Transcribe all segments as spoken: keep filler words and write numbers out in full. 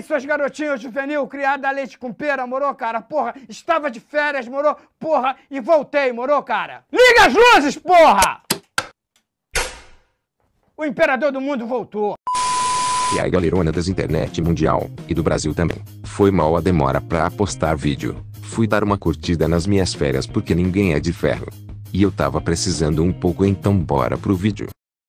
aí, suas garotinhas juvenil, criada a leite com pera, morou, cara? Porra, estava de férias, morou? Porra, e voltei, morou, cara? Liga as luzes, porra! O imperador do mundo voltou. E aí, galerona das internet mundial, e do Brasil também. Foi mal a demora pra postar vídeo. Fui dar uma curtida nas minhas férias porque ninguém é de ferro. E eu tava precisando um pouco, então bora pro vídeo.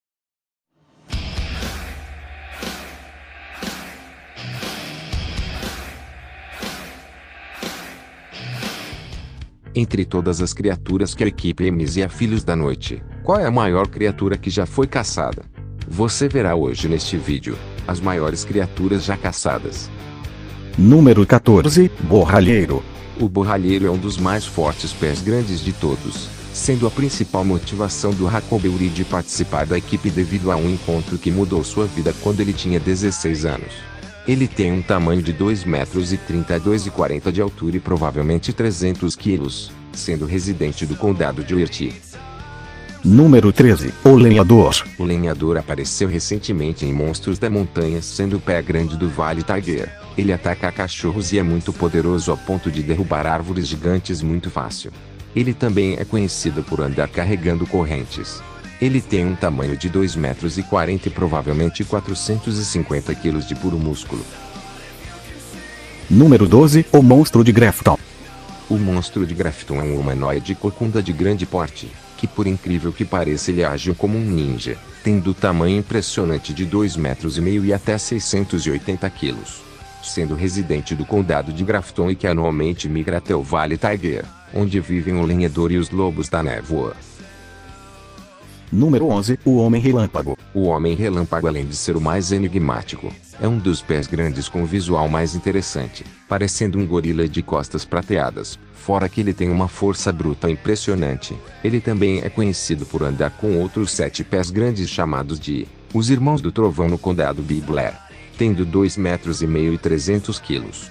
Entre todas as criaturas que a equipe M Filhos da Noite, qual é a maior criatura que já foi caçada? Você verá hoje neste vídeo, as maiores criaturas já caçadas. Número quatorze, Borralheiro. O borralheiro é um dos mais fortes pés grandes de todos, sendo a principal motivação do Hakobeuri de participar da equipe devido a um encontro que mudou sua vida quando ele tinha dezesseis anos. Ele tem um tamanho de dois metros e trinta a dois metros e quarenta de altura e provavelmente trezentos quilos, sendo residente do condado de Uerti. Número treze, o Lenhador. O Lenhador apareceu recentemente em Monstros da Montanha, sendo o pé grande do Vale Tiger. Ele ataca cachorros e é muito poderoso ao ponto de derrubar árvores gigantes muito fácil. Ele também é conhecido por andar carregando correntes. Ele tem um tamanho de dois metros e quarenta e provavelmente quatrocentos e cinquenta quilos de puro músculo. Número doze, o Monstro de Grafton. O Monstro de Grafton é um humanoide corcunda de grande porte, que por incrível que pareça ele age como um ninja, tendo tamanho impressionante de dois metros e meio e até seiscentos e oitenta quilos. Sendo residente do condado de Grafton e que anualmente migra até o Vale Tiger, onde vivem o Lenhador e os Lobos da Névoa. Número onze, o Homem Relâmpago. O Homem Relâmpago, além de ser o mais enigmático, é um dos pés grandes com o visual mais interessante, parecendo um gorila de costas prateadas. Fora que ele tem uma força bruta impressionante, ele também é conhecido por andar com outros sete pés grandes chamados de os Irmãos do Trovão no condado de Blair, tendo dois metros e meio e trezentos quilos.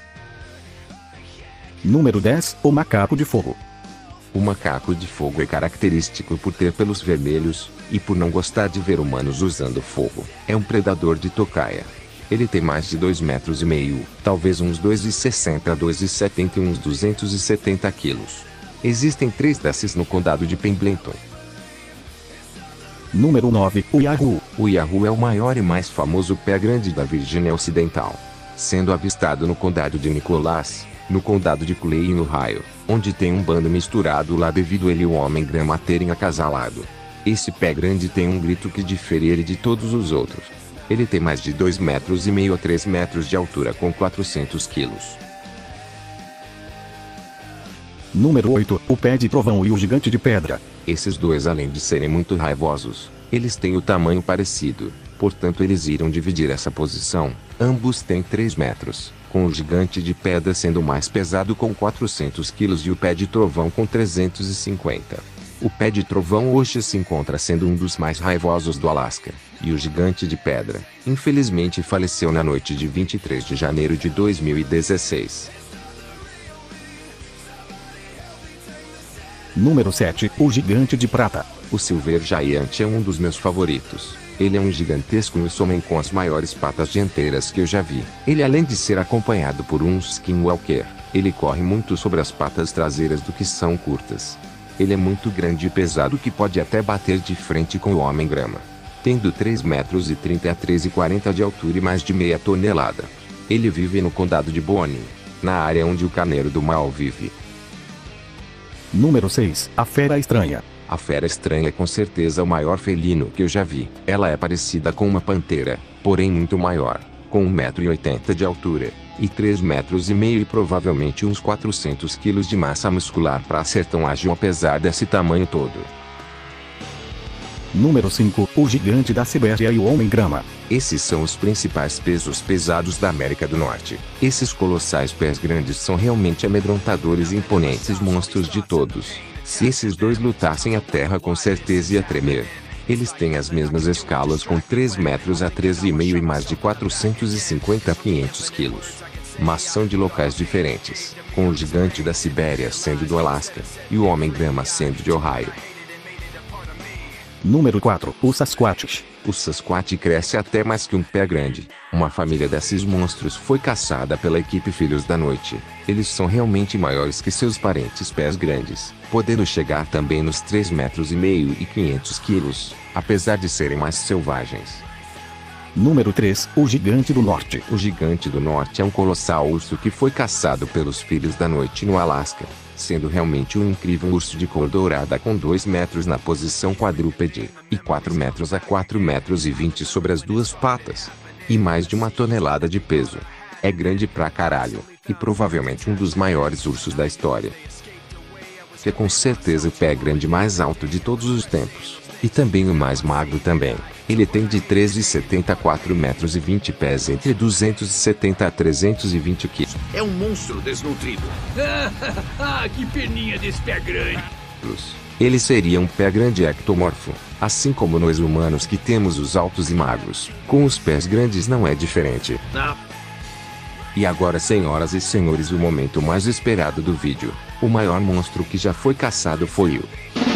Número dez, o Macaco de Fogo. O macaco de fogo é característico por ter pelos vermelhos, e por não gostar de ver humanos usando fogo. É um predador de tocaia. Ele tem mais de dois metros e meio, talvez uns dois metros e sessenta a dois metros e setenta e uns duzentos e setenta quilos. Existem três desses no condado de Pendleton. Número nove, o Yahoo. O Yahoo é o maior e mais famoso pé grande da Virgínia Ocidental, sendo avistado no condado de Nicholas, no condado de Clay e no Ohio, onde tem um bando misturado lá devido ele e o Homem-Grama terem acasalado. Esse pé grande tem um grito que difere ele de todos os outros. Ele tem mais de dois metros e meio a três metros de altura com quatrocentos quilos. Número oito, o Pé de Trovão e o Gigante de Pedra. Esses dois, além de serem muito raivosos, eles têm o tamanho parecido, portanto eles irão dividir essa posição. Ambos têm três metros. Com o Gigante de Pedra sendo o mais pesado com quatrocentos quilos e o Pé de Trovão com trezentos e cinquenta. O Pé de Trovão hoje se encontra sendo um dos mais raivosos do Alasca, e o Gigante de Pedra, infelizmente faleceu na noite de vinte e três de janeiro de dois mil e dezesseis. Número sete, o Gigante de Prata. O Silver Giant é um dos meus favoritos. Ele é um gigantesco homem com as maiores patas dianteiras que eu já vi. Ele, além de ser acompanhado por um skinwalker, ele corre muito sobre as patas traseiras do que são curtas. Ele é muito grande e pesado que pode até bater de frente com o Homem-Grama. Tendo três metros e trinta a três metros e quarenta de altura e mais de meia tonelada. Ele vive no condado de Boone, na área onde o Carneiro do Mal vive. Número seis, a Fera Estranha. A Fera Estranha é com certeza o maior felino que eu já vi. Ela é parecida com uma pantera, porém muito maior, com um metro e oitenta de altura, e três metros e meio e provavelmente uns quatrocentos quilos de massa muscular para ser tão ágil apesar desse tamanho todo. Número cinco, o Gigante da Sibéria e o Homem-Grama. Esses são os principais pesos pesados da América do Norte. Esses colossais pés grandes são realmente amedrontadores e imponentes monstros de todos. Se esses dois lutassem, a terra com certeza ia tremer. Eles têm as mesmas escalas com três metros a treze e meio e mais de quatrocentos e cinquenta a quinhentos quilos. Mas são de locais diferentes, com o Gigante da Sibéria sendo do Alasca, e o Homem-Grama sendo de Ohio. Número quatro. O Sasquatch. O Sasquatch cresce até mais que um pé grande. Uma família desses monstros foi caçada pela equipe Filhos da Noite. Eles são realmente maiores que seus parentes pés grandes, podendo chegar também nos três metros e meio e quinhentos quilos, apesar de serem mais selvagens. Número três. O Gigante do Norte. O Gigante do Norte é um colossal urso que foi caçado pelos Filhos da Noite no Alasca, sendo realmente um incrível urso de cor dourada com dois metros na posição quadrúpede, e quatro metros a quatro metros e vinte sobre as duas patas, e mais de uma tonelada de peso. É grande pra caralho, e provavelmente um dos maiores ursos da história. É com certeza o pé grande mais alto de todos os tempos, e também o mais magro também. Ele tem de treze vírgula setenta a quatro metros e vinte pés entre duzentos e setenta a trezentos e vinte quilos. É um monstro desnutrido. Ah, que peninha desse pé grande. Ele seria um pé grande ectomorfo, assim como nós humanos que temos os altos e magros. Com os pés grandes não é diferente. Ah. E agora, senhoras e senhores, o momento mais esperado do vídeo. O maior monstro que já foi caçado foi o...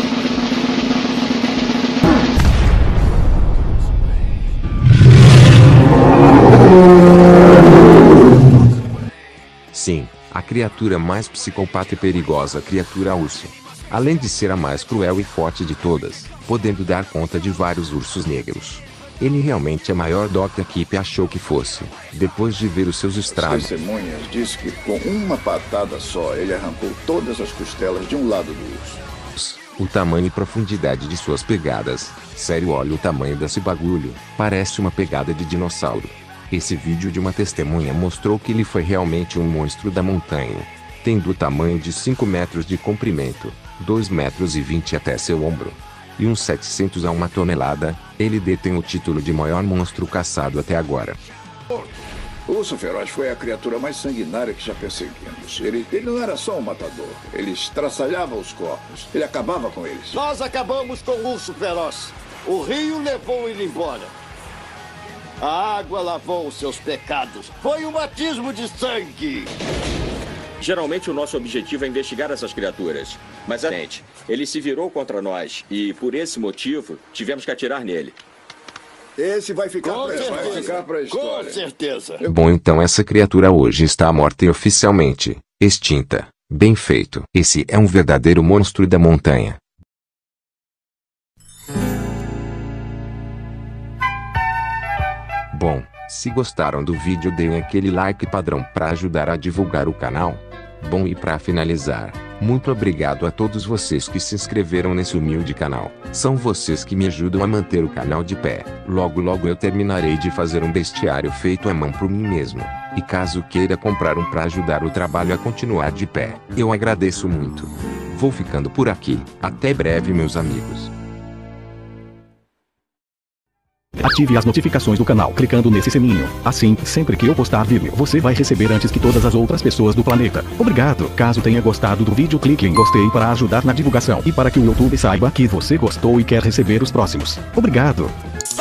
Sim, a criatura mais psicopata e perigosa criatura urso. Além de ser a mais cruel e forte de todas, podendo dar conta de vários ursos negros. Ele realmente é maior do que a equipe achou que fosse, depois de ver os seus estragos. As testemunhas dizem que com uma patada só ele arrancou todas as costelas de um lado do urso. O tamanho e profundidade de suas pegadas. Sério, olha o tamanho desse bagulho. Parece uma pegada de dinossauro. Esse vídeo de uma testemunha mostrou que ele foi realmente um monstro da montanha. Tendo o tamanho de cinco metros de comprimento, dois metros e vinte até seu ombro, e uns setecentos a uma tonelada, ele detém o título de maior monstro caçado até agora. O urso feroz foi a criatura mais sanguinária que já perseguimos. Ele, ele não era só um matador. Ele estraçalhava os corpos. Ele acabava com eles. Nós acabamos com o urso feroz. O rio levou ele embora. A água lavou os seus pecados. Foi um batismo de sangue. Geralmente o nosso objetivo é investigar essas criaturas. Mas, gente, ele se virou contra nós e, por esse motivo, tivemos que atirar nele. Esse vai ficar pra, vai ficar pra história. Com certeza. Bom, então essa criatura hoje está morta e oficialmente extinta. Bem feito. Esse é um verdadeiro monstro da montanha. Bom, se gostaram do vídeo, deem aquele like padrão para ajudar a divulgar o canal. Bom, e para finalizar, muito obrigado a todos vocês que se inscreveram nesse humilde canal. São vocês que me ajudam a manter o canal de pé. Logo logo eu terminarei de fazer um bestiário feito à mão por mim mesmo. E caso queira comprar um para ajudar o trabalho a continuar de pé, eu agradeço muito. Vou ficando por aqui. Até breve, meus amigos. Ative as notificações do canal clicando nesse sininho. Assim, sempre que eu postar vídeo, você vai receber antes que todas as outras pessoas do planeta. Obrigado! Caso tenha gostado do vídeo, clique em gostei para ajudar na divulgação e para que o YouTube saiba que você gostou e quer receber os próximos. Obrigado!